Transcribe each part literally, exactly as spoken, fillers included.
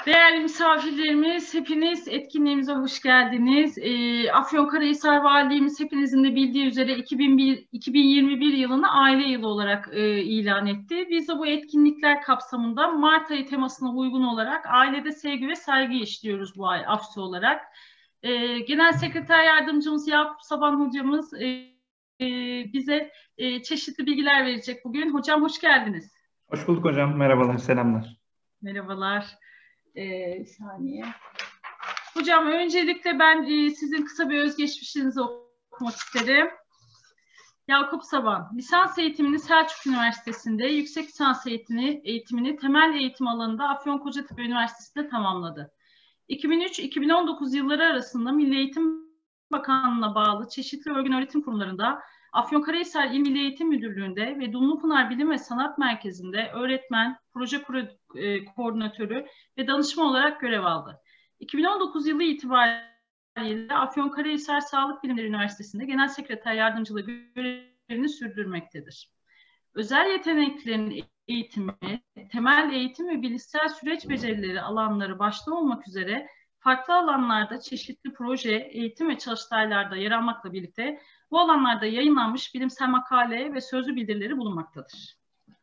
Değerli misafirlerimiz, hepiniz etkinliğimize hoş geldiniz. E, Afyonkarahisar Valiliğimiz hepinizin de bildiği üzere iki bin bir, iki bin yirmi bir yılını aile yılı olarak e, ilan etti. Biz de bu etkinlikler kapsamında Mart ayı temasına uygun olarak ailede sevgi ve saygı işliyoruz bu ay AFSO olarak. E, Genel Sekreter Yardımcımız Yakup Saban Hocamız e, e, bize e, çeşitli bilgiler verecek bugün. Hocam hoş geldiniz. Hoş bulduk hocam. Merhabalar, selamlar. Merhabalar. Ee, bir saniye. Hocam öncelikle ben e, sizin kısa bir özgeçmişinizi okumak isterim. Yakup Saban, lisans eğitimini Selçuk Üniversitesi'nde, yüksek lisans eğitimini, eğitimini temel eğitim alanında Afyonkarahisar Üniversitesi'nde tamamladı. iki bin üç iki bin on dokuz yılları arasında Milli Eğitim Bakanlığı'na bağlı çeşitli örgün öğretim kurumlarında Afyonkarahisar İl Milli Eğitim Müdürlüğü'nde ve Dumlupınar Bilim ve Sanat Merkezi'nde öğretmen, proje koordinatörü ve danışma olarak görev aldı. iki bin on dokuz yılı itibariyle Afyonkarahisar Sağlık Bilimleri Üniversitesi'nde Genel Sekreter Yardımcılığı görevini sürdürmektedir. Özel yeteneklerin eğitimi, temel eğitim ve bilişsel süreç becerileri alanları başta olmak üzere farklı alanlarda çeşitli proje, eğitim ve çalıştaylarda yer almakla birlikte bu alanlarda yayınlanmış bilimsel makale ve sözlü bildirileri bulunmaktadır.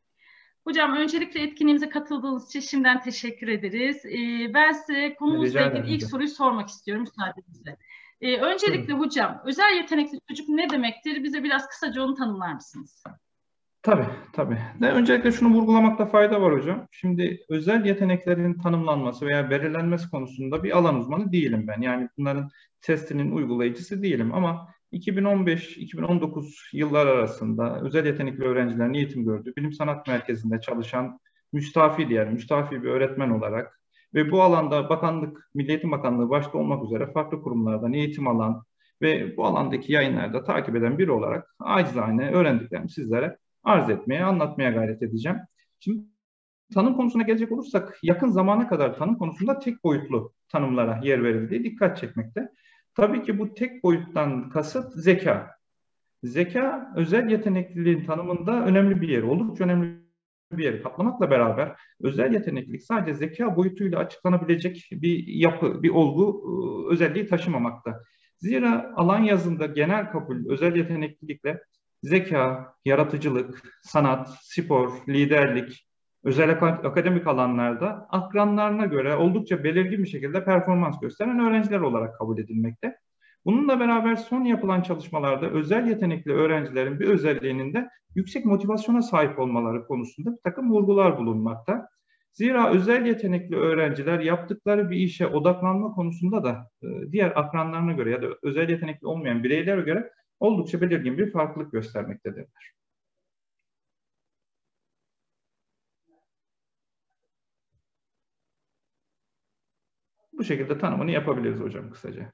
Hocam öncelikle etkinliğimize katıldığınız için şimdiden teşekkür ederiz. Ee, ben size konumuzla ilgili ilk soruyu sormak istiyorum müsaadenizle. Ee, öncelikle Buyurun. Hocam özel yetenekli çocuk ne demektir? Bize biraz kısaca onu tanımlar mısınız? Tabii, tabii. De öncelikle şunu vurgulamakta fayda var hocam. Şimdi özel yeteneklerin tanımlanması veya belirlenmesi konusunda bir alan uzmanı değilim ben. Yani bunların testinin uygulayıcısı değilim ama iki bin on beş iki bin on dokuz yıllar arasında özel yetenekli öğrencilerin eğitim gördüğü Bilim Sanat Merkezi'nde çalışan müstafi diğer müstafi bir öğretmen olarak ve bu alanda bakanlık, Milli Eğitim Bakanlığı başta olmak üzere farklı kurumlardan eğitim alan ve bu alandaki yayınları da takip eden biri olarak acizane öğrendiklerimi sizlere arz etmeye, anlatmaya gayret edeceğim. Şimdi tanım konusuna gelecek olursak yakın zamana kadar tanım konusunda tek boyutlu tanımlara yer verildiği dikkat çekmekte. Tabii ki bu tek boyuttan kasıt zeka. Zeka özel yetenekliliğin tanımında önemli bir yeri, oldukça önemli bir yeri kaplamakla beraber özel yeteneklilik sadece zeka boyutuyla açıklanabilecek bir yapı, bir olgu özelliği taşımamakta. Zira alan yazında genel kabul özel yeteneklilikle zeka, yaratıcılık, sanat, spor, liderlik, özel akademik alanlarda akranlarına göre oldukça belirgin bir şekilde performans gösteren öğrenciler olarak kabul edilmekte. Bununla beraber son yapılan çalışmalarda özel yetenekli öğrencilerin bir özelliğinin de yüksek motivasyona sahip olmaları konusunda bir takım vurgular bulunmakta. Zira özel yetenekli öğrenciler yaptıkları bir işe odaklanma konusunda da diğer akranlarına göre ya da özel yetenekli olmayan bireylere göre oldukça belirgin bir farklılık göstermektedirler. Bu şekilde tanımını yapabiliriz hocam kısaca.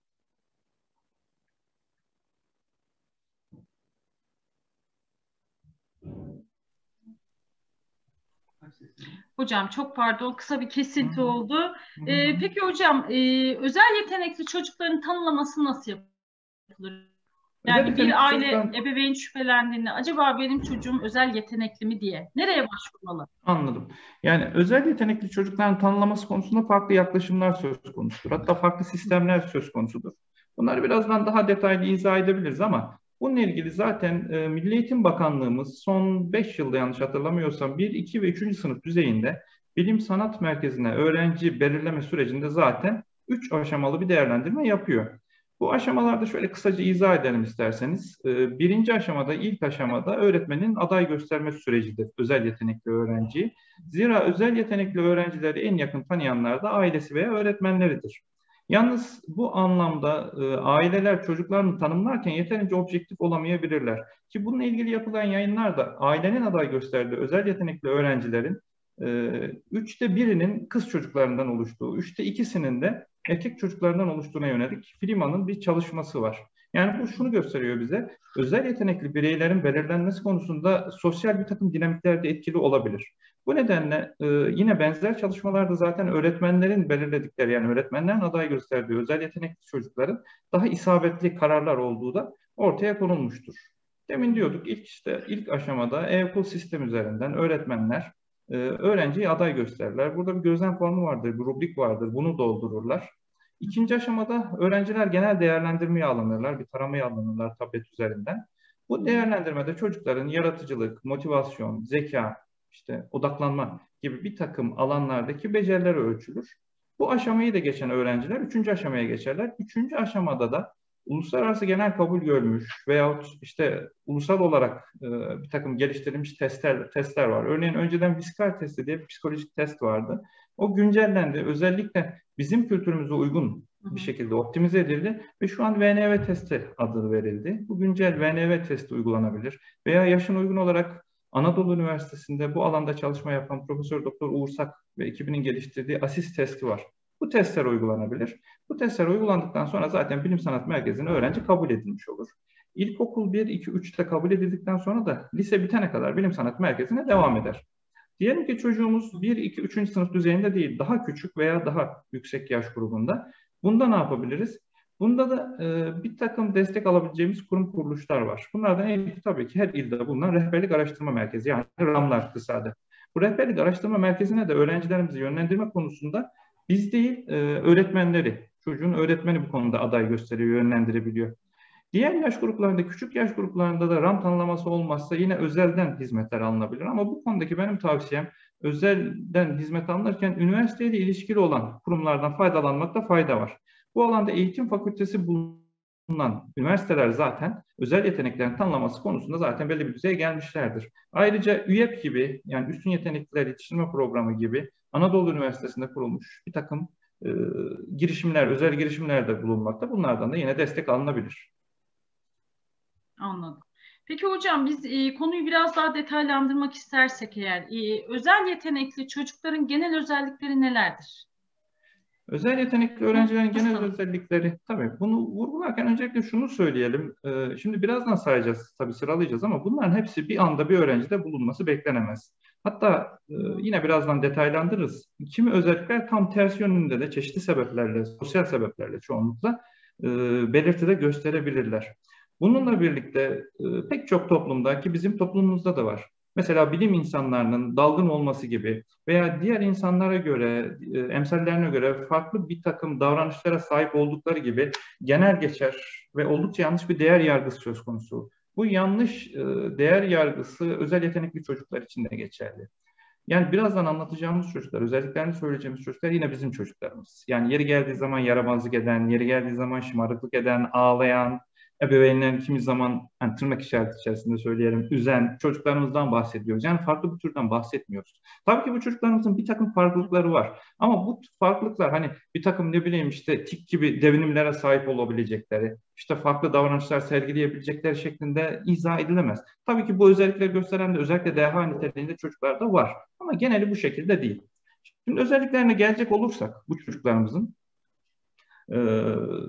Hocam çok pardon, kısa bir kesinti oldu. Ee, peki hocam, e, özel yetenekli çocukların tanımlaması nasıl yapılır? Yani bir aile, çocuktan... ebeveyn şüphelendiğinde acaba benim çocuğum özel yetenekli mi diye nereye başvurmalı? Anladım. Yani özel yetenekli çocukların tanımlaması konusunda farklı yaklaşımlar söz konusudur. Hatta farklı sistemler söz konusudur. Bunları birazdan daha detaylı izah edebiliriz ama bununla ilgili zaten e, Milli Eğitim Bakanlığımız son beş yılda yanlış hatırlamıyorsam bir, iki ve üçüncü sınıf düzeyinde Bilim Sanat Merkezi'ne öğrenci belirleme sürecinde zaten üç aşamalı bir değerlendirme yapıyor. Bu aşamalarda şöyle kısaca izah edelim isterseniz. Birinci aşamada, ilk aşamada öğretmenin aday gösterme sürecidir özel yetenekli öğrenciyi. Zira özel yetenekli öğrencileri en yakın tanıyanlar da ailesi veya öğretmenleridir. Yalnız bu anlamda aileler çocuklarını tanımlarken yeterince objektif olamayabilirler. Ki bununla ilgili yapılan yayınlarda ailenin aday gösterdiği özel yetenekli öğrencilerin üçte birinin kız çocuklarından oluştuğu, üçte ikisinin de erkek çocuklarından oluştuğuna yönelik Flima'nın bir çalışması var. Yani bu şunu gösteriyor bize, özel yetenekli bireylerin belirlenmesi konusunda sosyal bir takım dinamikler de etkili olabilir. Bu nedenle e, yine benzer çalışmalarda zaten öğretmenlerin belirledikleri, yani öğretmenlerin aday gösterdiği özel yetenekli çocukların daha isabetli kararlar olduğu da ortaya konulmuştur. Demin diyorduk ilk işte ilk aşamada e-okul sistemi üzerinden öğretmenler e, öğrenciyi aday gösterirler. Burada bir gözlem formu vardır, bir rubrik vardır. Bunu doldururlar. İkinci aşamada öğrenciler genel değerlendirmeye alınırlar, bir taramaya alınırlar tablet üzerinden. Bu değerlendirmede çocukların yaratıcılık, motivasyon, zeka, işte odaklanma gibi bir takım alanlardaki becerileri ölçülür. Bu aşamayı da geçen öğrenciler üçüncü aşamaya geçerler. Üçüncü aşamada da uluslararası genel kabul görmüş veyahut işte ulusal olarak e, bir takım geliştirilmiş testler, testler var. Örneğin önceden Viskar testi diye bir psikolojik test vardı. O güncellendi. Özellikle bizim kültürümüze uygun bir şekilde optimize edildi ve şu an V N V testi adı verildi. Bu güncel V N V testi uygulanabilir veya yaşın uygun olarak Anadolu Üniversitesi'nde bu alanda çalışma yapan Profesör Doktor Uğur Sak ve ekibinin geliştirdiği ASIS testi var. Bu testler uygulanabilir. Bu testler uygulandıktan sonra zaten Bilim Sanat Merkezi'ne öğrenci kabul edilmiş olur. İlkokul bir, iki, üçte kabul edildikten sonra da lise bitene kadar Bilim Sanat Merkezi'ne devam eder. Diyelim ki çocuğumuz bir, iki, üçüncü sınıf düzeyinde değil, daha küçük veya daha yüksek yaş grubunda. Bunda ne yapabiliriz? Bunda da e, bir takım destek alabileceğimiz kurum kuruluşlar var. Bunlardan en iyi tabii ki her ilde bulunan Rehberlik Araştırma Merkezi, yani RAM'lar kısadı. Bu Rehberlik Araştırma Merkezi'ne de öğrencilerimizi yönlendirme konusunda biz değil, e, öğretmenleri, çocuğun öğretmeni bu konuda aday gösteriyor, yönlendirebiliyor. Diğer yaş gruplarında, küçük yaş gruplarında da RAM tanımlaması olmazsa yine özelden hizmetler alınabilir. Ama bu konudaki benim tavsiyem, özelden hizmet alınırken üniversiteyle ilişkili olan kurumlardan faydalanmakta fayda var. Bu alanda eğitim fakültesi bulunan üniversiteler zaten özel yeteneklerin tanımlaması konusunda zaten belli bir düzeye gelmişlerdir. Ayrıca ÜYEP gibi, yani Üstün Yetenekler Yetiştirme Programı gibi Anadolu Üniversitesi'nde kurulmuş bir takım e, girişimler, özel girişimler de bulunmakta. Bunlardan da yine destek alınabilir. Anladım. Peki hocam, biz e, konuyu biraz daha detaylandırmak istersek eğer, e, özel yetenekli çocukların genel özellikleri nelerdir? Özel yetenekli öğrencilerin genel özellikleri, tabii bunu vurgularken öncelikle şunu söyleyelim. E, şimdi birazdan sayacağız, tabii sıralayacağız ama bunların hepsi bir anda bir öğrencide bulunması beklenemez. Hatta e, yine birazdan detaylandırırız. Kimi özellikler tam tersi yönünde de çeşitli sebeplerle, sosyal sebeplerle çoğunlukla e, belirtide gösterebilirler. Bununla birlikte e, pek çok toplumda, ki bizim toplumumuzda da var, mesela bilim insanlarının dalgın olması gibi veya diğer insanlara göre, e, emsallerine göre farklı bir takım davranışlara sahip oldukları gibi genel geçer ve oldukça yanlış bir değer yargısı söz konusu. Bu yanlış e, değer yargısı özel yetenekli çocuklar için de geçerli. Yani birazdan anlatacağımız çocuklar, özelliklerini söyleyeceğimiz çocuklar yine bizim çocuklarımız. Yani yeri geldiği zaman yaramazlık eden, yeri geldiği zaman şımarıklık eden, ağlayan, ebeveynlerin kimi zaman, yani tırnak işareti içerisinde söyleyelim, üzen çocuklarımızdan bahsediyoruz. Yani farklı bir türden bahsetmiyoruz. Tabii ki bu çocuklarımızın bir takım farklılıkları var. Ama bu farklılıklar hani bir takım ne bileyim işte tik gibi devinimlere sahip olabilecekleri, işte farklı davranışlar sergileyebilecekleri şeklinde izah edilemez. Tabii ki bu özellikleri gösteren de özellikle deha niteliğinde çocuklar da var. Ama geneli bu şekilde değil. Şimdi özelliklerine gelecek olursak bu çocuklarımızın, e,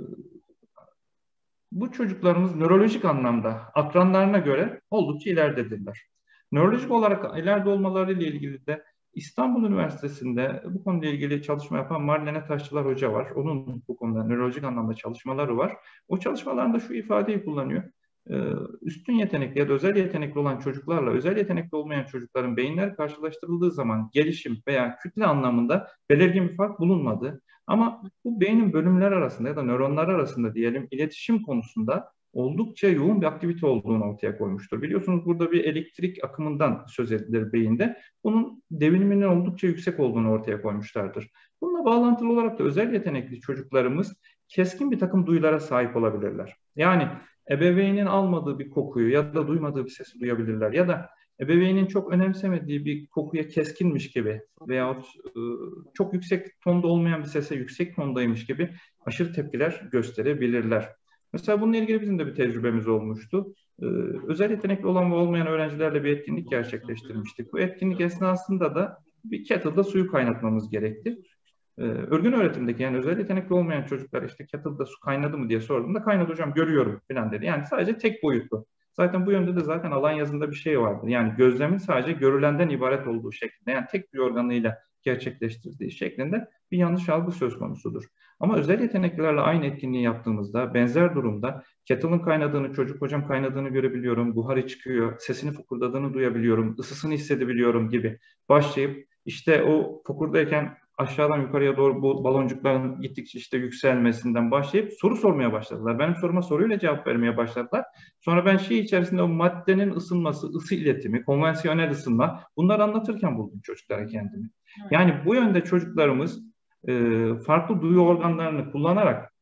bu çocuklarımız nörolojik anlamda akranlarına göre oldukça ileridedirler. Nörolojik olarak ileride olmalarıyla ilgili de İstanbul Üniversitesi'nde bu konuyla ilgili çalışma yapan Marlene Taşçılar Hoca var. Onun bu konuda nörolojik anlamda çalışmaları var. O çalışmalarında şu ifadeyi kullanıyor. Üstün yetenekli ya da özel yetenekli olan çocuklarla özel yetenekli olmayan çocukların beyinler karşılaştırıldığı zaman gelişim veya kütle anlamında belirgin bir fark bulunmadı. Ama bu beynin bölümler arasında ya da nöronlar arasında diyelim iletişim konusunda oldukça yoğun bir aktivite olduğunu ortaya koymuştur. Biliyorsunuz burada bir elektrik akımından söz edilir beyinde. Bunun deviniminin oldukça yüksek olduğunu ortaya koymuşlardır. Bununla bağlantılı olarak da özel yetenekli çocuklarımız keskin bir takım duyulara sahip olabilirler. Yani ebeveynin almadığı bir kokuyu ya da duymadığı bir sesi duyabilirler ya da ebeveynin çok önemsemediği bir kokuya keskinmiş gibi veyahut e, çok yüksek tonda olmayan bir sese yüksek tondaymış gibi aşırı tepkiler gösterebilirler. Mesela bununla ilgili bizim de bir tecrübemiz olmuştu. Ee, özel yetenekli olan ve olmayan öğrencilerle bir etkinlik gerçekleştirmiştik. Bu etkinlik esnasında da bir kettle'da suyu kaynatmamız gerekti. Ee, örgün öğretimdeki yani özel yetenekli olmayan çocuklar işte kettle'da su kaynadı mı diye sorduğumda kaynadı hocam görüyorum falan dedi. Yani sadece tek boyutlu. Zaten bu yönde de zaten alan yazında bir şey vardır. Yani gözlemin sadece görülenden ibaret olduğu şeklinde yani tek bir organıyla gerçekleştirdiği şeklinde bir yanlış algı söz konusudur. Ama özel yeteneklilerle aynı etkinliği yaptığımızda benzer durumda Kettle'ın kaynadığını, çocuk hocam kaynadığını görebiliyorum, buharı çıkıyor, sesini fokurdadığını duyabiliyorum, ısısını hissedebiliyorum gibi başlayıp işte o fokurdayken aşağıdan yukarıya doğru bu baloncukların gittikçe işte yükselmesinden başlayıp soru sormaya başladılar. Benim soruma soruyla cevap vermeye başladılar. Sonra ben şey içerisinde o maddenin ısınması, ısı iletimi, konvansiyonel ısınma bunları anlatırken buldum çocuklara kendimi. Yani bu yönde çocuklarımız e, farklı duyu organlarını kullanarak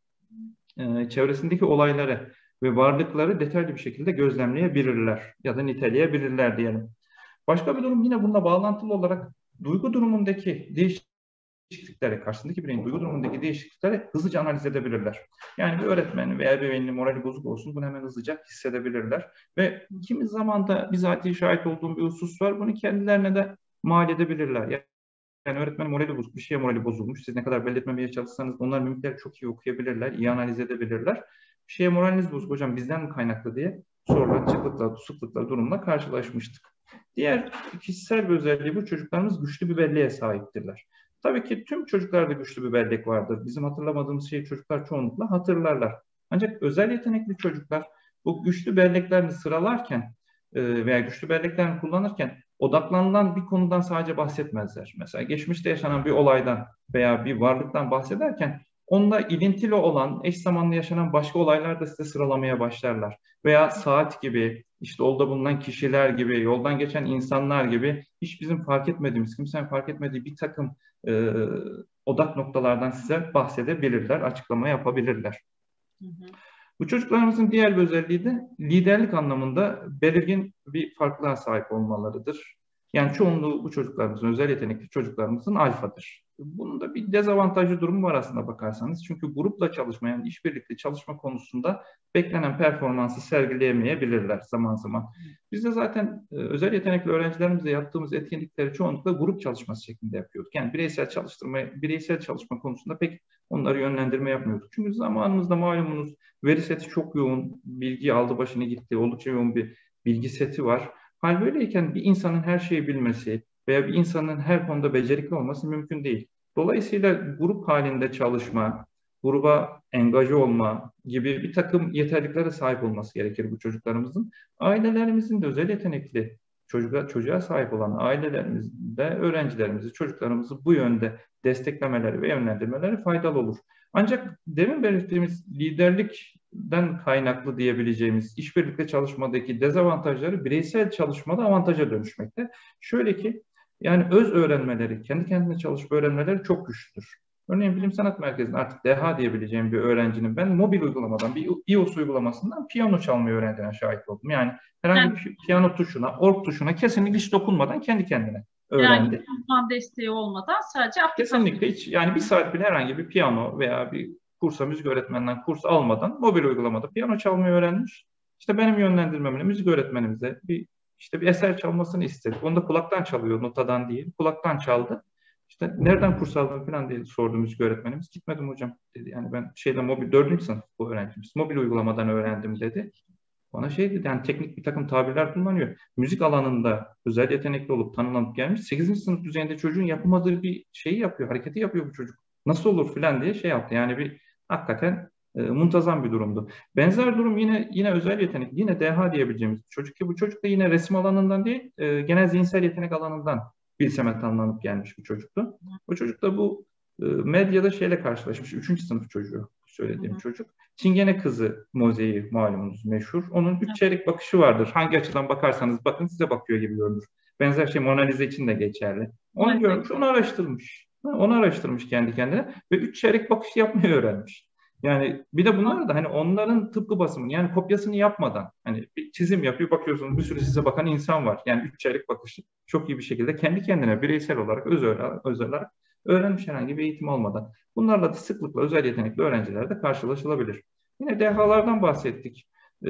e, çevresindeki olayları ve varlıkları detaylı bir şekilde gözlemleyebilirler ya da niteleyebilirler diyelim. Başka bir durum yine bununla bağlantılı olarak duygu durumundaki değişikliklere, karşısındaki bireyin duygu durumundaki değişiklikleri hızlıca analiz edebilirler. Yani bir öğretmenin veya ebeveynin morali bozuk olsun bunu hemen hızlıca hissedebilirler. Ve kimi zaman da bizatihi şahit olduğum bir husus var. Bunu kendilerine de mal edebilirler. Yani öğretmenin morali bozuk, bir şeye morali bozulmuş. Siz ne kadar belli etmemeye çalışsanız onlar mimikleri çok iyi okuyabilirler, iyi analiz edebilirler. Bir şeye moraliniz bozuk hocam bizden mi kaynaklı diye sorulan çıklıkla, sıklıkla durumla karşılaşmıştık. Diğer kişisel bir özelliği bu çocuklarımız güçlü bir belleğe sahiptirler. Tabii ki tüm çocuklarda güçlü bir bellek vardır. Bizim hatırlamadığımız şeyi çocuklar çoğunlukla hatırlarlar. Ancak özel yetenekli çocuklar bu güçlü belleklerini sıralarken veya güçlü belleklerini kullanırken odaklanılan bir konudan sadece bahsetmezler. Mesela geçmişte yaşanan bir olaydan veya bir varlıktan bahsederken onunla ilintili olan, eş zamanlı yaşanan başka olaylar da size sıralamaya başlarlar. Veya saat gibi, işte orada bulunan kişiler gibi, yoldan geçen insanlar gibi hiç bizim fark etmediğimiz, kimsenin fark etmediği bir takım e, odak noktalardan size bahsedebilirler, açıklama yapabilirler. Hı hı. Bu çocuklarımızın diğer bir özelliği de liderlik anlamında belirgin bir farklılığa sahip olmalarıdır. Yani çoğunluğu bu çocuklarımızın, özel yetenekli çocuklarımızın alfadır. Bunun da bir dezavantajlı durumu var aslında bakarsanız. Çünkü grupla çalışma, yani işbirlikli çalışma konusunda beklenen performansı sergileyemeyebilirler zaman zaman. Biz de zaten özel yetenekli öğrencilerimizle yaptığımız etkinlikleri çoğunlukla grup çalışması şeklinde yapıyorduk. Yani bireysel çalıştırma, bireysel çalışma konusunda pek onları yönlendirme yapmıyorduk. Çünkü zamanımızda malumunuz veri seti çok yoğun, bilgi aldı başını gitti, oldukça yoğun bir bilgi seti var. Hal böyleyken bir insanın her şeyi bilmesi veya bir insanın her konuda becerikli olması mümkün değil. Dolayısıyla grup halinde çalışma, gruba engaje olma gibi bir takım yeterliklere sahip olması gerekir bu çocuklarımızın. Ailelerimizin de özel yetenekli çocuğa, çocuğa sahip olan ailelerimizde öğrencilerimizi, çocuklarımızı bu yönde desteklemeleri ve yönlendirmeleri faydalı olur. Ancak demin belirttiğimiz liderlikten kaynaklı diyebileceğimiz işbirlikte çalışmadaki dezavantajları bireysel çalışmada avantaja dönüşmekte. Şöyle ki yani öz öğrenmeleri, kendi kendine çalışıp öğrenmeleri çok güçlüdür. Örneğin Bilim Sanat Merkezi'nde artık D H diyebileceğim bir öğrencinin ben mobil uygulamadan, bir I O S uygulamasından piyano çalmayı öğrendiğine şahit oldum. Yani herhangi bir piyano tuşuna, org tuşuna kesinlikle hiç dokunmadan kendi kendine öğrendi. Yani uzman desteği olmadan sadece aplikasyon. Kesinlikle hiç yani bir saat bile herhangi bir piyano veya bir kursa, müzik öğretmeninden kurs almadan mobil uygulamada piyano çalmayı öğrenmiş. İşte benim yönlendirmemle müzik öğretmenimize bir işte bir eser çalmasını istedik. Onu da kulaktan çalıyor, notadan değil. Kulaktan çaldı. İşte nereden kurs aldın falan diye sordu müzik öğretmenimiz. Gitmedim hocam dedi. Yani ben şeyde mobil dördüncü sınıf bu öğrencimiz. Mobil uygulamadan öğrendim dedi. Bana şey dedi yani teknik bir takım tabirler kullanıyor. Müzik alanında özel yetenekli olup tanınıp gelmiş. sekizinci sınıf düzeyinde çocuğun yapamadığı bir şeyi yapıyor, hareketi yapıyor bu çocuk. Nasıl olur filan diye şey yaptı. Yani bir hakikaten e, muntazam bir durumdu. Benzer durum yine yine özel yetenek, yine D H diyebileceğimiz çocuk ki bu çocuk da yine resim alanından değil, e, genel zihinsel yetenek alanından bilseme tanımlanıp gelmiş bir çocuktu. Bu çocuk da bu e, medyada şeyle karşılaşmış. Üçüncü sınıf çocuğu söylediğim hı hı. çocuk. Çingene Kızı mozeyi malumunuz meşhur. Onun üç çeyrek bakışı vardır. Hangi açıdan bakarsanız bakın size bakıyor gibi görünür. Benzer şey Mona Lisa için de geçerli. Onu evet. görmüş, onu araştırmış. Onu araştırmış kendi kendine ve üç çeyrek bakış yapmayı öğrenmiş. Yani bir de bunlar da hani onların tıpkı basımını yani kopyasını yapmadan hani bir çizim yapıyor bakıyorsunuz bir sürü size bakan insan var. Yani üç çeyrek bakışı çok iyi bir şekilde kendi kendine bireysel olarak özel, özel olarak öğrenmiş herhangi bir eğitim olmadan. Bunlarla da sıklıkla özel yetenekli öğrencilerde karşılaşılabilir. Yine D H'lardan bahsettik.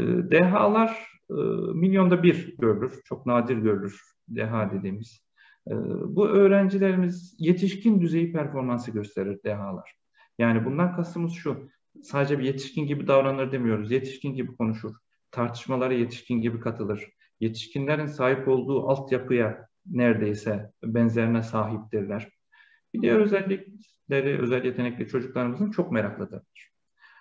D H'lar milyonda bir görülür. Çok nadir görülür D H dediğimiz. Bu öğrencilerimiz yetişkin düzeyi performansı gösterir D H'lar. Yani bundan kastımız şu. Sadece bir yetişkin gibi davranır demiyoruz. Yetişkin gibi konuşur. Tartışmalara yetişkin gibi katılır. Yetişkinlerin sahip olduğu altyapıya neredeyse benzerine sahiptirler. Bir diğer özellikleri, özel yetenekli çocuklarımızın çok meraklıdırlar.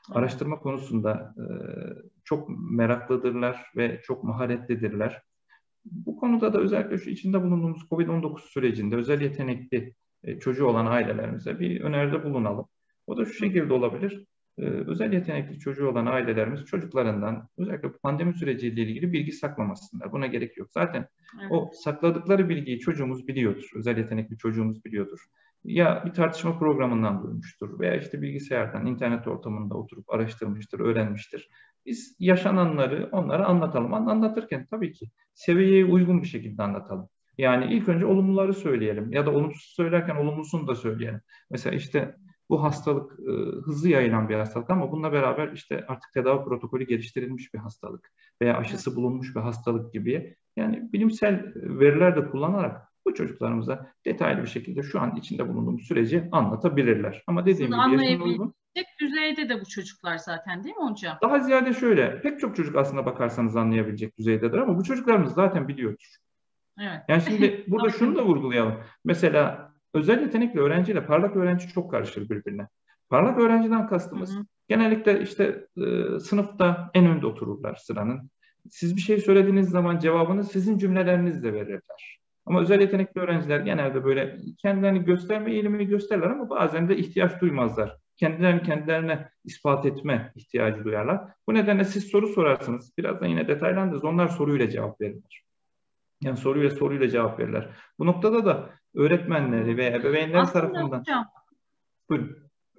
Araştırma konusunda e, çok meraklıdırlar ve çok maharetlidirler. Bu konuda da özellikle şu içinde bulunduğumuz kovid on dokuz sürecinde özel yetenekli e, çocuğu olan ailelerimize bir öneride bulunalım. O da şu şekilde olabilir. E, özel yetenekli çocuğu olan ailelerimiz çocuklarından özellikle pandemi süreciyle ilgili bilgi saklamasınlar. Buna gerek yok. Zaten Evet. o sakladıkları bilgiyi çocuğumuz biliyordur. Özel yetenekli çocuğumuz biliyordur. Ya bir tartışma programından duymuştur veya işte bilgisayardan, internet ortamında oturup araştırmıştır, öğrenmiştir. Biz yaşananları onlara anlatalım. Anlatırken tabii ki seviyeye uygun bir şekilde anlatalım. Yani ilk önce olumluları söyleyelim ya da olumsuz söylerken olumlusunu da söyleyelim. Mesela işte bu hastalık e, hızlı yayılan bir hastalık ama bununla beraber işte artık tedavi protokolü geliştirilmiş bir hastalık veya aşısı bulunmuş bir hastalık gibi. Yani bilimsel veriler de kullanarak bu çocuklarımıza detaylı bir şekilde şu an içinde bulunduğumuz süreci anlatabilirler. Ama dediğim Aslında gibi yaşına uygun. anlayabilecek düzeyde de bu çocuklar zaten, değil mi hocam? Daha ziyade şöyle, pek çok çocuk aslında bakarsanız anlayabilecek düzeydedir ama bu çocuklarımız zaten biliyordur. Evet. Yani şimdi burada şunu da vurgulayalım. Mesela özel yetenekli öğrenciyle parlak öğrenci çok karışır birbirine. Parlak öğrenciden kastımız hı hı. genellikle işte e, sınıfta en önde otururlar sıranın. Siz bir şey söylediğiniz zaman cevabını sizin cümlelerinizle verirler. Ama özel yetenekli öğrenciler genelde böyle kendilerini gösterme eğilimi gösterirler ama bazen de ihtiyaç duymazlar. Kendilerini kendilerine ispat etme ihtiyacı duyarlar. Bu nedenle siz soru sorarsınız. Birazdan yine detaylandırırız. Onlar soruyla cevap verirler. Yani soruyla soruyla cevap verirler. Bu noktada da öğretmenleri veya ebeveynler Aslında tarafından... Hocam, buyurun.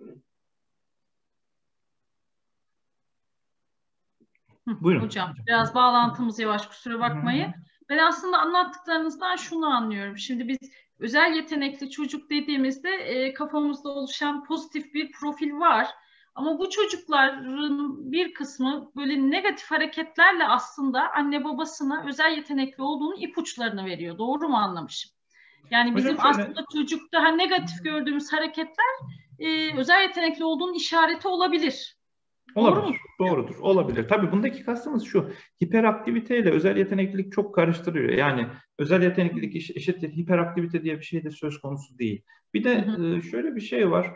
Buyurun. Hocam, biraz bağlantımız yavaş, kusura bakmayın. Ben aslında anlattıklarınızdan şunu anlıyorum. Şimdi biz özel yetenekli çocuk dediğimizde e, kafamızda oluşan pozitif bir profil var. Ama bu çocukların bir kısmı böyle negatif hareketlerle aslında anne babasına özel yetenekli olduğunu ipuçlarını veriyor. Doğru mu anlamışım? Yani bizim Hocam şöyle... aslında çocukta negatif gördüğümüz hareketler e, özel yetenekli olduğunun işareti olabilir. Olabilir, Doğru mu? doğrudur, olabilir. Tabii bundaki kastımız şu, hiperaktivite ile özel yeteneklilik çok karıştırıyor. Yani özel yeteneklilik eşittir hiperaktivite diye bir şey de söz konusu değil. Bir de hı hı. şöyle bir şey var,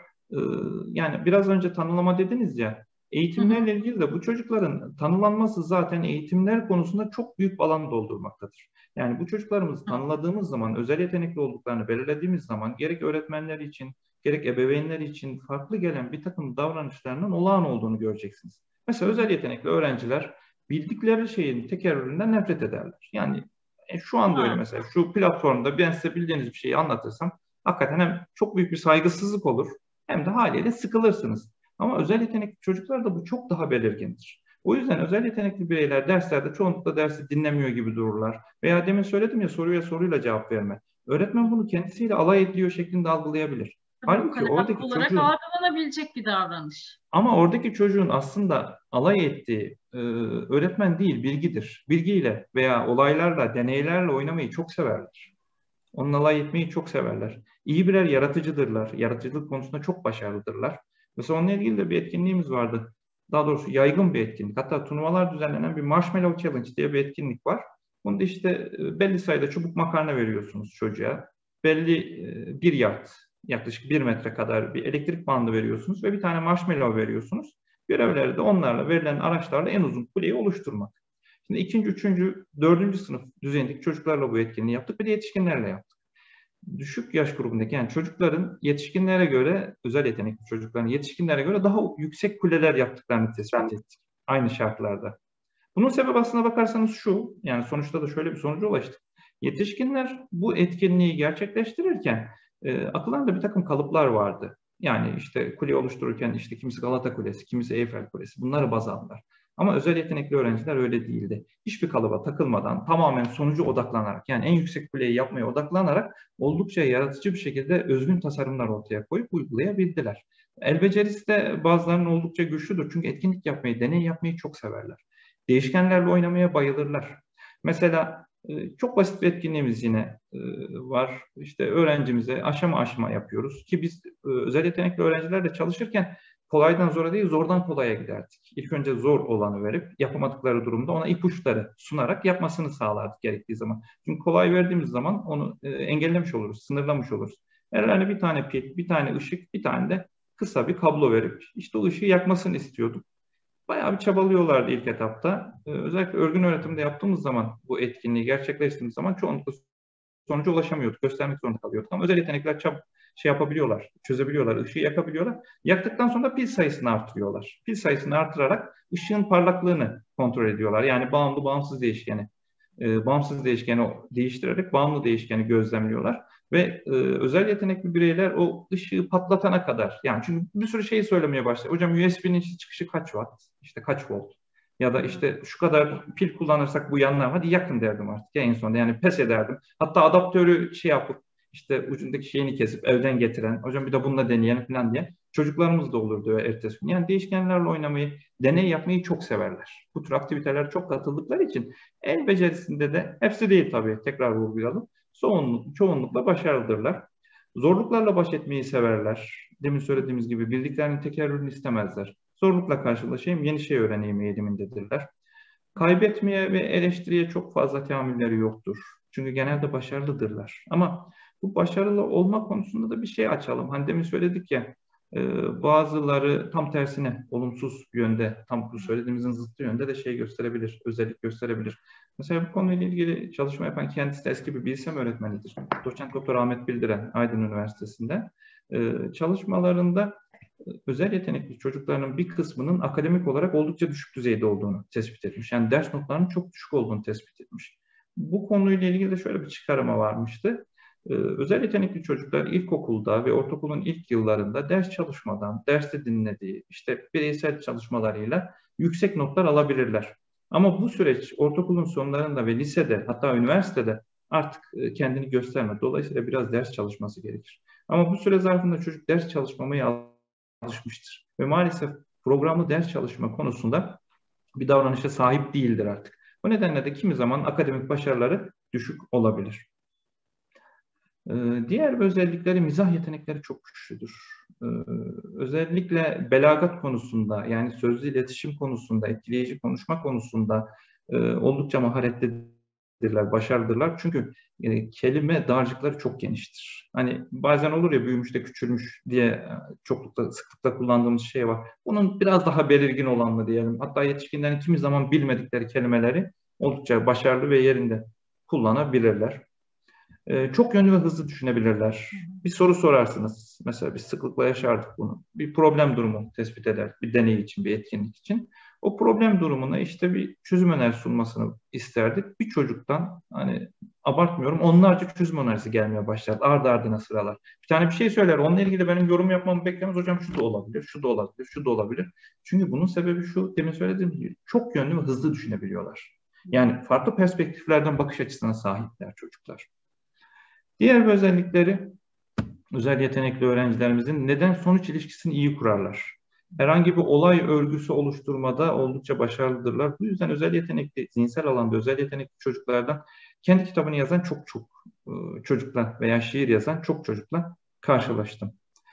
yani biraz önce tanımlama dediniz ya, eğitimlerle hı hı. ilgili de bu çocukların tanılanması zaten eğitimler konusunda çok büyük bir alan doldurmaktadır. Yani bu çocuklarımızı tanıladığımız zaman, özel yetenekli olduklarını belirlediğimiz zaman gerek öğretmenler için, gerek ebeveynler için farklı gelen bir takım davranışlarının olağan olduğunu göreceksiniz. Mesela özel yetenekli öğrenciler bildikleri şeyin tekerrüründen nefret ederler. Yani e, şu anda öyle mesela. Şu platformda ben size bildiğiniz bir şeyi anlatırsam hakikaten hem çok büyük bir saygısızlık olur hem de haliyle sıkılırsınız. Ama özel yetenekli çocuklarda bu çok daha belirgindir. O yüzden özel yetenekli bireyler derslerde çoğunlukla dersi dinlemiyor gibi dururlar. Veya demin söyledim ya soruya soruyla cevap verme. Öğretmen bunu kendisiyle alay ediyor şeklinde algılayabilir. Halbuki oradaki olarak çocuğun algılanabilecek bir davranış. Ama oradaki çocuğun aslında alay ettiği e, öğretmen değil, bilgidir. Bilgiyle veya olaylarla, deneylerle oynamayı çok severler. Onunla alay etmeyi çok severler. İyi birer yaratıcıdırlar. Yaratıcılık konusunda çok başarılıdırlar. Mesela onunla ilgili de bir etkinliğimiz vardı. Daha doğrusu yaygın bir etkinlik. Hatta turnuvalar düzenlenen bir Marshmallow Challenge diye bir etkinlik var. Bunda işte belli sayıda çubuk makarna veriyorsunuz çocuğa. Belli bir yard, yaklaşık bir metre kadar bir elektrik bandı veriyorsunuz ve bir tane marshmallow veriyorsunuz. Görevleri de onlarla verilen araçlarla en uzun kuleyi oluşturmak. Şimdi ikinci, üçüncü, dördüncü sınıf düzeyindeki çocuklarla bu etkinliği yaptık ve de yetişkinlerle yaptık. Düşük yaş grubundaki yani çocukların yetişkinlere göre, özel yetenekli çocukların yetişkinlere göre daha yüksek kuleler yaptıklarını tespit ettik. Aynı şartlarda. Bunun sebebi aslına bakarsanız şu, yani sonuçta da şöyle bir sonuca ulaştık. Yetişkinler bu etkinliği gerçekleştirirken e, akıllarında bir takım kalıplar vardı. Yani işte kule oluştururken işte kimisi Galata Kulesi, kimisi Eyfel Kulesi bunları baz aldılar. Ama özel yetenekli öğrenciler öyle değildi. Hiçbir kalıba takılmadan tamamen sonucu odaklanarak yani en yüksek kuleyi yapmaya odaklanarak oldukça yaratıcı bir şekilde özgün tasarımlar ortaya koyup uygulayabildiler. El becerisi de bazılarının oldukça güçlüdür. Çünkü etkinlik yapmayı, deney yapmayı çok severler. Değişkenlerle oynamaya bayılırlar. Mesela çok basit bir etkinliğimiz yine var. İşte öğrencimize aşama aşama yapıyoruz ki biz özel yetenekli öğrencilerle çalışırken kolaydan zora değil zordan kolaya giderdik. İlk önce zor olanı verip yapamadıkları durumda ona ipuçları sunarak yapmasını sağlardık gerektiği zaman. Çünkü kolay verdiğimiz zaman onu engellemiş oluruz, sınırlamış oluruz. Herhalde bir tane pil, bir tane ışık, bir tane de kısa bir kablo verip işte o ışığı yakmasını istiyorduk. Bayağı bir çabalıyorlardı ilk etapta. Ee, özellikle örgün öğretimde yaptığımız zaman, bu etkinliği gerçekleştirdiğimiz zaman çoğunlukla sonuca ulaşamıyorduk. Göstermek zorunda kalıyorduk. Ama özel yetenekler çab şey yapabiliyorlar, çözebiliyorlar, ışığı yakabiliyorlar. Yaktıktan sonra pil sayısını artırıyorlar. Pil sayısını artırarak ışığın parlaklığını kontrol ediyorlar. Yani bağımlı, bağımsız değişkeni, e, bağımsız değişkeni değiştirerek bağımlı değişkeni gözlemliyorlar. Ve e, özel yetenekli bireyler o ışığı patlatana kadar, yani çünkü bir sürü şeyi söylemeye başlıyor. Hocam U S B'nin çıkışı kaç watt, işte kaç volt, ya da işte şu kadar pil kullanırsak bu yanlar, hadi yakın derdim artık ya en sonunda, yani pes ederdim. Hatta adaptörü şey yapıp işte ucundaki şeyini kesip evden getiren, hocam bir de bununla deneyelim falan diye çocuklarımız da olurdu ertesi gün. Yani değişkenlerle oynamayı, deney yapmayı çok severler. Bu tür aktiviteler çok katıldıkları için el becerisinde de, hepsi değil tabii, tekrar vurgulayalım, çoğunluk, çoğunlukla başarılıdırlar. Zorluklarla baş etmeyi severler. Demin söylediğimiz gibi bildiklerinin tekerrürünü istemezler. Zorlukla karşılaşayım, yeni şey öğreneyim eğilimindedirler. Kaybetmeye ve eleştiriye çok fazla tahammülleri yoktur. Çünkü genelde başarılıdırlar. Ama bu başarılı olma konusunda da bir şey açalım. Hani demin söyledik ya, e, bazıları tam tersine olumsuz yönde, tam bu söylediğimizin zıttı yönde de şey gösterebilir, özellik gösterebilir. Mesela bu konuyla ilgili çalışma yapan, kendisi de eski bir bilişim öğretmenidir. Doçent Doktor Ahmet Bildiren, Aydın Üniversitesi'nde. E, çalışmalarında özel yetenekli çocukların bir kısmının akademik olarak oldukça düşük düzeyde olduğunu tespit etmiş. Yani ders notlarının çok düşük olduğunu tespit etmiş. Bu konuyla ilgili de şöyle bir çıkarıma varmıştı. Ee, özel yetenekli çocuklar ilkokulda ve ortaokulun ilk yıllarında ders çalışmadan, derste dinlediği, işte bireysel çalışmalarıyla yüksek notlar alabilirler. Ama bu süreç ortaokulun sonlarında ve lisede, hatta üniversitede artık kendini göstermez. Dolayısıyla biraz ders çalışması gerekir. Ama bu süre zarfında çocuk ders çalışmamaya alışmıştır. Ve maalesef programlı ders çalışma konusunda bir davranışa sahip değildir artık. Bu nedenle de kimi zaman akademik başarıları düşük olabilir. Ee, diğer özellikleri, mizah yetenekleri çok güçlüdür. Ee, özellikle belagat konusunda, yani sözlü iletişim konusunda, etkileyici konuşma konusunda e, oldukça maharetlidirler, başarılıdırlar. Çünkü e, kelime dağarcıkları çok geniştir. Hani bazen olur ya, büyümüş de küçülmüş diye çoklukla, sıklıkla kullandığımız şey var. Bunun biraz daha belirgin olanı diyelim. Hatta yetişkinlerin kimi zaman bilmedikleri kelimeleri oldukça başarılı ve yerinde kullanabilirler. Ee, çok yönlü ve hızlı düşünebilirler. Bir soru sorarsınız. Mesela biz sıklıkla yaşardık bunu. Bir problem durumu tespit eder. Bir deney için, bir etkinlik için. O problem durumuna işte bir çözüm önerisi sunmasını isterdik. Bir çocuktan, hani abartmıyorum, onlarca çözüm önerisi gelmeye başlar. Ardı ardına sıralar. Bir tane bir şey söyler. Onunla ilgili benim yorum yapmamı beklemez. Hocam şu da olabilir, şu da olabilir, şu da olabilir. Çünkü bunun sebebi şu, demin söylediğim gibi çok yönlü ve hızlı düşünebiliyorlar. Yani farklı perspektiflerden bakış açısına sahipler çocuklar. Diğer bir özellikleri, özel yetenekli öğrencilerimizin neden-sonuç ilişkisini iyi kurarlar. Herhangi bir olay örgüsü oluşturmada oldukça başarılıdırlar. Bu yüzden özel yetenekli, zihinsel alanda özel yetenekli çocuklardan kendi kitabını yazan çok çok çocukla veya şiir yazan çok çocukla karşılaştım.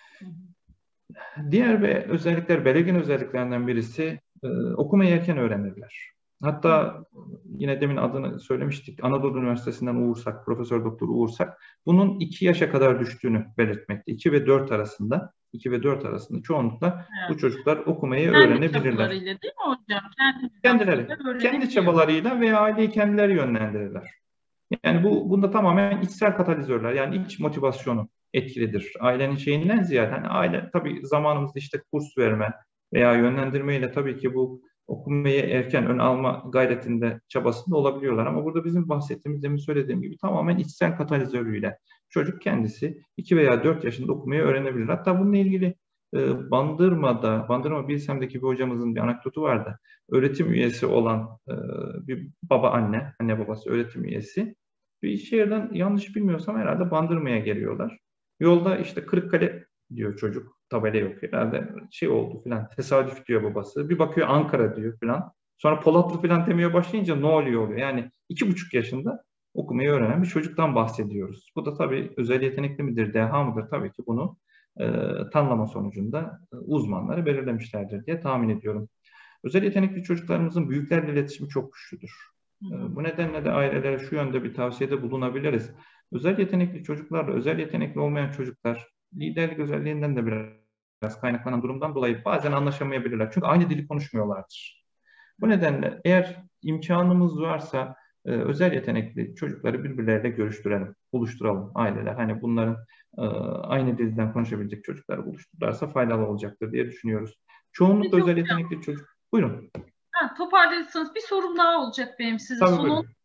Diğer bir özellikler, belirgin özelliklerinden birisi okumayı erken öğrenirler. Hatta yine demin adını söylemiştik, Anadolu Üniversitesi'nden Uğur Sak, Profesör Doktor Uğur Sak, bunun iki yaşa kadar düştüğünü belirtmekte. iki ve dört arasında, iki ve dört arasında çoğunlukla evet, bu çocuklar okumayı kendi öğrenebilirler. Kendi çabalarıyla değil mi hocam? Kendi Kendileri, kendi çabalarıyla veya aileyi kendileri yönlendirirler. Yani bu bunda tamamen içsel katalizörler, yani iç motivasyonu etkilidir. Ailenin şeyinden ziyade, hani aile tabii zamanımızda işte kurs verme veya yönlendirmeyle tabii ki bu okumayı erken ön alma gayretinde, çabasında olabiliyorlar. Ama burada bizim bahsettiğimiz, demin söylediğim gibi tamamen içsel katalizörüyle çocuk kendisi iki veya dört yaşında okumayı öğrenebilir. Hatta bununla ilgili e, Bandırma'da, Bandırma Bilsem'deki bir hocamızın bir anekdotu vardı. Öğretim üyesi olan e, bir baba anne, anne babası öğretim üyesi. Bir şehirden, yanlış bilmiyorsam herhalde Bandırma'ya geliyorlar. Yolda işte Kırıkkale diyor çocuk, tabela yok herhalde, şey oldu filan, tesadüf diyor babası. Bir bakıyor Ankara diyor filan. Sonra Polatlı filan demeye başlayınca ne oluyor oluyor. Yani iki buçuk yaşında okumayı öğrenen bir çocuktan bahsediyoruz. Bu da tabii özel yetenekli midir, deha mıdır? Tabii ki bunu e, tanımlama sonucunda e, uzmanları belirlemişlerdir diye tahmin ediyorum. Özel yetenekli çocuklarımızın büyüklerle iletişimi çok güçlüdür. E, bu nedenle de ailelere şu yönde bir tavsiyede bulunabiliriz. Özel yetenekli çocuklarla özel yetenekli olmayan çocuklar liderlik özelliğinden de biraz biraz kaynaklanan durumdan dolayı bazen anlaşamayabilirler. Çünkü aynı dili konuşmuyorlardır. Bu nedenle eğer imkanımız varsa e, özel yetenekli çocukları birbirleriyle görüştürelim, buluşturalım aileler. Hani bunların e, aynı dilden konuşabilecek çocukları buluştururlarsa faydalı olacaktır diye düşünüyoruz. Çoğunlukla Peki özel hocam, yetenekli çocuk. Buyurun. ha, toparlarsanız bir sorum daha olacak benim size. Tabii Son on buyurun.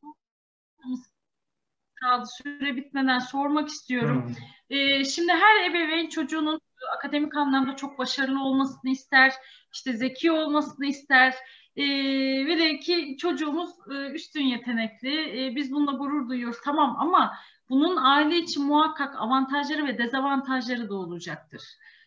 kaldı. Süre bitmeden sormak istiyorum. Hmm. Ee, şimdi her ebeveyn çocuğunun akademik anlamda çok başarılı olmasını ister, işte zeki olmasını ister. Ee, ve de ki çocuğumuz e, üstün yetenekli. Ee, biz bununla gurur duyuyoruz. Tamam ama bunun aile için muhakkak avantajları ve dezavantajları da olacaktır.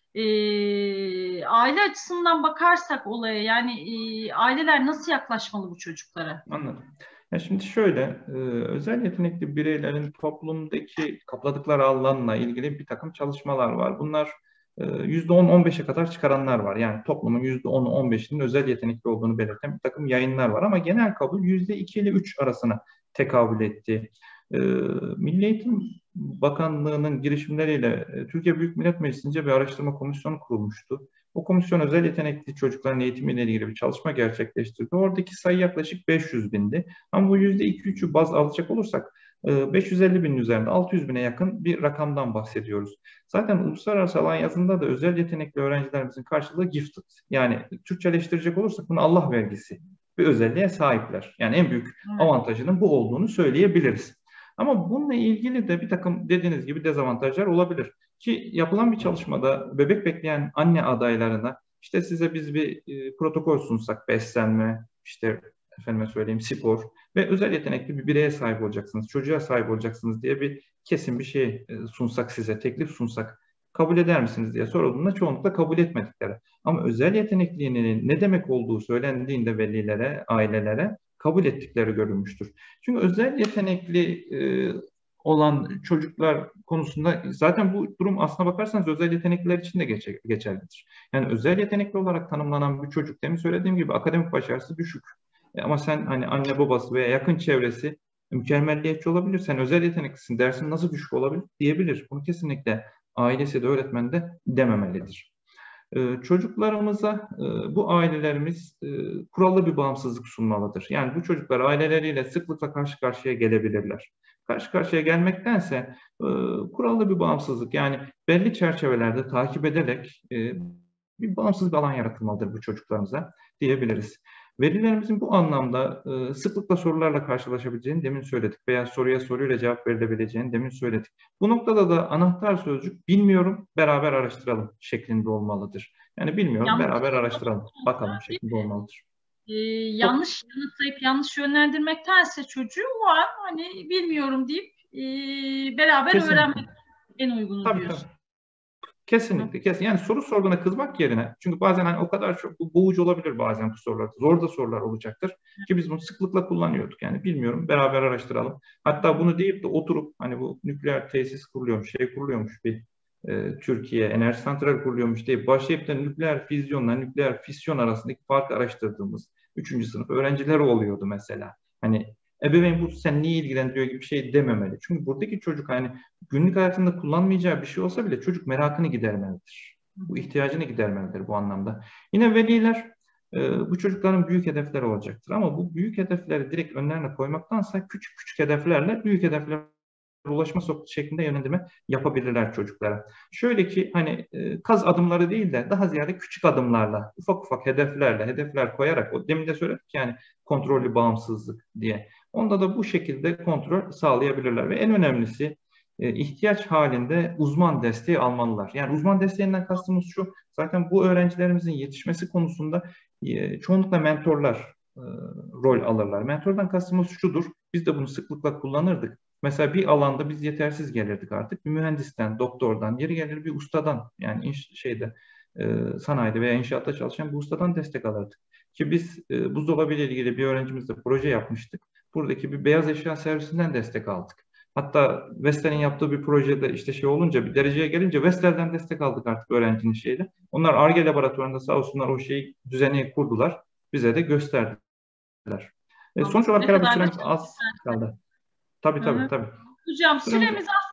Ee, aile açısından bakarsak olaya, yani e, aileler nasıl yaklaşmalı bu çocuklara? Anladım. Ya şimdi şöyle, e, özel yetenekli bireylerin toplumdaki kapladıkları alanla ilgili bir takım çalışmalar var. Bunlar e, yüzde on on beşe kadar çıkaranlar var. Yani toplumun yüzde onu on beşinin özel yetenekli olduğunu belirten bir takım yayınlar var. Ama genel kabul yüzde iki ile üç arasına tekabül etti. E, Milli Eğitim Bakanlığı'nın girişimleriyle e, Türkiye Büyük Millet Meclisi'nce bir araştırma komisyonu kurulmuştu. O komisyon özel yetenekli çocukların eğitimiyle ilgili bir çalışma gerçekleştirdi. Oradaki sayı yaklaşık beş yüz bindi. Ama bu yüzde iki üçü baz alacak olursak beş yüz elli binin üzerinde altı yüz bine yakın bir rakamdan bahsediyoruz. Zaten uluslararası alan yazında da özel yetenekli öğrencilerimizin karşılığı gifted. Yani Türkçeleştirecek olursak bunu Allah vergisi bir özelliğe sahipler. Yani en büyük avantajının bu olduğunu söyleyebiliriz. Ama bununla ilgili de bir takım dediğiniz gibi dezavantajlar olabilir. Ki yapılan bir çalışmada bebek bekleyen anne adaylarına işte size biz bir e, protokol sunsak, beslenme, işte efendime söyleyeyim spor ve özel yetenekli bir bireye sahip olacaksınız, çocuğa sahip olacaksınız diye bir kesin bir şey e, sunsak size, teklif sunsak kabul eder misiniz diye sorulduğunda çoğunlukla kabul etmedikleri. Ama özel yetenekliliğinin ne demek olduğu söylendiğinde velilere, ailelere kabul ettikleri görülmüştür. Çünkü özel yetenekli e, olan çocuklar konusunda zaten bu durum aslına bakarsanız özel yetenekliler için de geçer, geçerlidir. Yani özel yetenekli olarak tanımlanan bir çocuk demin söylediğim gibi akademik başarısı düşük. E ama sen hani anne babası veya yakın çevresi mükemmelliyetçi olabilir. Sen özel yeteneklisin, dersin nasıl düşük olabilir diyebilir. Bunu kesinlikle ailesi de öğretmen de dememelidir. Ee, çocuklarımıza e, bu ailelerimiz e, kurallı bir bağımsızlık sunmalıdır. Yani bu çocuklar aileleriyle sıklıkla karşı karşıya gelebilirler. Karşı karşıya gelmektense e, kurallı bir bağımsızlık, yani belli çerçevelerde takip ederek e, bir bağımsız bir alan yaratılmalıdır bu çocuklarımıza diyebiliriz. Velilerimizin bu anlamda e, sıklıkla sorularla karşılaşabileceğini demin söyledik veya soruya soruyla cevap verilebileceğini demin söyledik. Bu noktada da anahtar sözcük bilmiyorum, beraber araştıralım şeklinde olmalıdır. Yani bilmiyorum, Yanlış beraber araştıralım, bakalım şeklinde olmalıdır. e, Çok yanlış yanıtlayıp yanlış yönlendirmektense çocuğu o an hani bilmiyorum deyip e, beraber kesinlikle. öğrenmek en uygunu Tabii diyorsun. tabii. Kesinlikle, kesin. Yani soru sorduğuna kızmak yerine, çünkü bazen hani o kadar çok boğucu olabilir bazen bu sorular. Zor da sorular olacaktır ki biz bunu sıklıkla kullanıyorduk. Yani bilmiyorum, beraber araştıralım. Hatta bunu deyip de oturup hani bu nükleer tesis kuruluyormuş, şey kuruluyormuş bir e, Türkiye enerji santrali kuruluyormuş deyip başlayıp da nükleer füzyonla nükleer fisyon arasındaki farkı araştırdığımız üçüncü sınıf öğrencileri oluyordu mesela. Hani ebeveyn bu sen niye ilgilendiriyor gibi bir şey dememeli. Çünkü buradaki çocuk hani günlük hayatında kullanmayacağı bir şey olsa bile çocuk merakını gidermelidir. Bu ihtiyacını gidermelidir bu anlamda. Yine veliler e, bu çocukların büyük hedefleri olacaktır. Ama bu büyük hedefleri direkt önlerine koymaktansa küçük küçük hedeflerle büyük hedeflere ulaşma şeklinde yönlendirme yapabilirler çocuklara. Şöyle ki hani e, kaz adımları değil de daha ziyade küçük adımlarla, ufak ufak hedeflerle, hedefler koyarak, o demin de söyledik yani kontrollü bağımsızlık diye. Onda da bu şekilde kontrol sağlayabilirler ve en önemlisi e, ihtiyaç halinde uzman desteği almalılar. Yani uzman desteğinden kastımız şu, zaten bu öğrencilerimizin yetişmesi konusunda e, çoğunlukla mentorlar e, rol alırlar. Mentordan kastımız şudur, biz de bunu sıklıkla kullanırdık. Mesela bir alanda biz yetersiz gelirdik artık. Bir mühendisten, doktordan, yeri gelir bir ustadan, yani inş, şeyde e, sanayide veya inşaatta çalışan bir ustadan destek alırdık. Ki biz e, buzdolabı ile ilgili bir öğrencimizle proje yapmıştık. Buradaki bir beyaz eşya servisinden destek aldık. Hatta Vestel'in yaptığı bir projede işte şey olunca, bir dereceye gelince Vestel'den destek aldık artık öğrencinin şeyle. Onlar Ar-Ge laboratuvarında sağ olsunlar o şeyi, düzeni kurdular. Bize de gösterdiler. E, sonuç olarak Ne herhalde kadar da süremiz çok az güzel. kaldı. Tabii Hı tabii hı. tabii. Hocam Süremiz süremiz az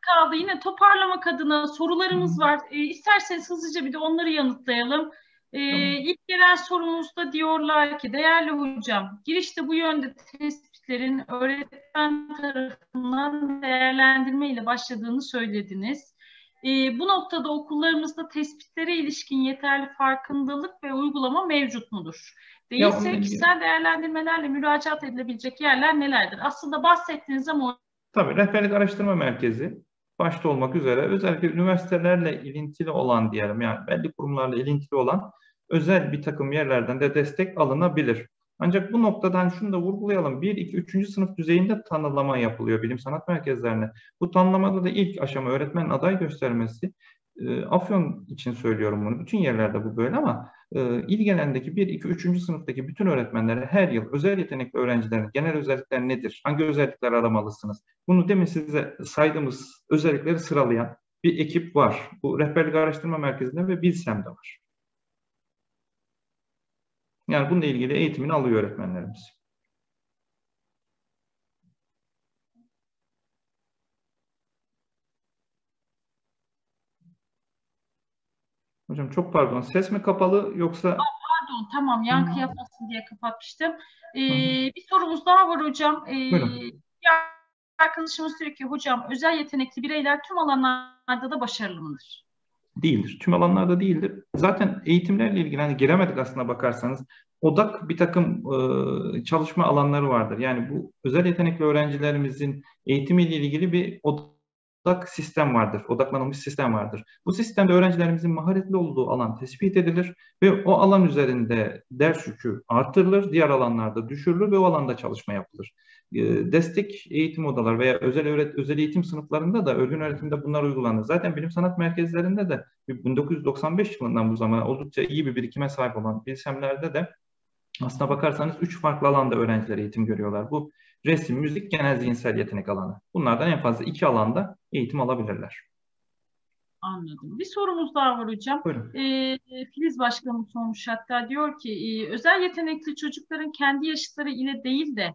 kaldı. Yine toparlamak adına sorularımız var. E, isterseniz hızlıca bir de onları yanıtlayalım. E, ilk gelen sorumuzda diyorlar ki, değerli hocam, girişte bu yönde tespitlerin öğretmen tarafından değerlendirme ile başladığını söylediniz. E, bu noktada okullarımızda tespitlere ilişkin yeterli farkındalık ve uygulama mevcut mudur? Değilse kişisel değerlendirmelerle müracaat edilebilecek yerler nelerdir? Aslında bahsettiniz ama... Tabii, rehberlik araştırma merkezi başta olmak üzere özellikle üniversitelerle ilintili olan diyelim, yani belli kurumlarla ilintili olan özel bir takım yerlerden de destek alınabilir. Ancak bu noktadan şunu da vurgulayalım. bir, iki, üçüncü sınıf düzeyinde tanımlama yapılıyor bilim sanat merkezlerine. Bu tanımlamada da ilk aşama öğretmenin aday göstermesi. E, Afyon için söylüyorum bunu. Bütün yerlerde bu böyle ama e, İlgelen'deki bir, iki, üçüncü sınıftaki bütün öğretmenlere her yıl özel yetenekli öğrencilerin genel özellikler nedir? Hangi özellikler aramalısınız? Bunu demin size saydığımız özellikleri sıralayan bir ekip var. Bu rehberlik araştırma merkezinde ve Bilsem'de var. Yani bununla ilgili eğitimini alıyor öğretmenlerimiz. Hocam çok pardon. Ses mi kapalı yoksa... Aa, pardon, tamam. Yankı hmm. yapmasın diye kapatmıştım. Ee, bir sorumuz daha var hocam. Ee, Buyurun. Arkadaşımız diyor ki, hocam özel yetenekli bireyler tüm alanlarda da başarılı mıdır? Değildir. Tüm alanlarda değildir. Zaten eğitimlerle ilgili hani giremedik aslına bakarsanız. Odak bir takım e, çalışma alanları vardır. Yani bu özel yetenekli öğrencilerimizin eğitimiyle ilgili bir odak sistem vardır. Odaklanılmış sistem vardır. Bu sistemde öğrencilerimizin maharetli olduğu alan tespit edilir ve o alan üzerinde ders yükü artırılır. Diğer alanlarda düşürülür ve o alanda çalışma yapılır. Destek eğitim odalar veya özel öğret özel eğitim sınıflarında da örgün öğretimde bunlar uygulanır. Zaten bilim sanat merkezlerinde de bin dokuz yüz doksan beş yılından bu zamana oldukça iyi bir birikime sahip olan bilsemlerde de aslına bakarsanız üç farklı alanda öğrenciler eğitim görüyorlar. Bu resim, müzik, genel zihinsel yetenek alanı. Bunlardan en fazla iki alanda eğitim alabilirler. Anladım. Bir sorumuz daha var hocam. Ee, Filiz Başkanım sormuş, hatta diyor ki e, özel yetenekli çocukların kendi yaşıtları ile değil de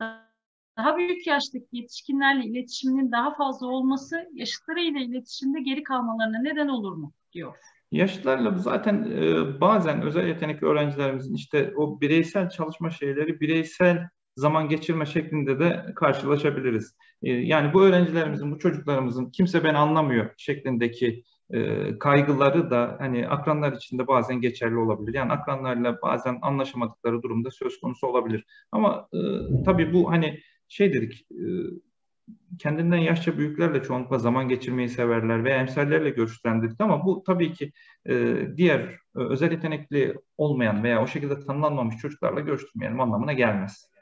daha büyük yaştaki yetişkinlerle iletişiminin daha fazla olması yaşıtları ile iletişimde geri kalmalarına neden olur mu diyor. Yaşlılarla zaten e, bazen özel yetenekli öğrencilerimizin işte o bireysel çalışma şeyleri bireysel zaman geçirme şeklinde de karşılaşabiliriz. E, yani bu öğrencilerimizin, bu çocuklarımızın kimse beni anlamıyor şeklindeki e, kaygıları da hani akranlar içinde bazen geçerli olabilir. Yani akranlarla bazen anlaşamadıkları durumda söz konusu olabilir. Ama e, tabii bu hani şey dedik, e, kendinden yaşça büyüklerle çoğunlukla zaman geçirmeyi severler veya emsallerle görüşlendirdik ama bu tabii ki e, diğer e, özel yetenekli olmayan veya o şekilde tanımlanmamış çocuklarla görüştürmeyelim anlamına gelmez.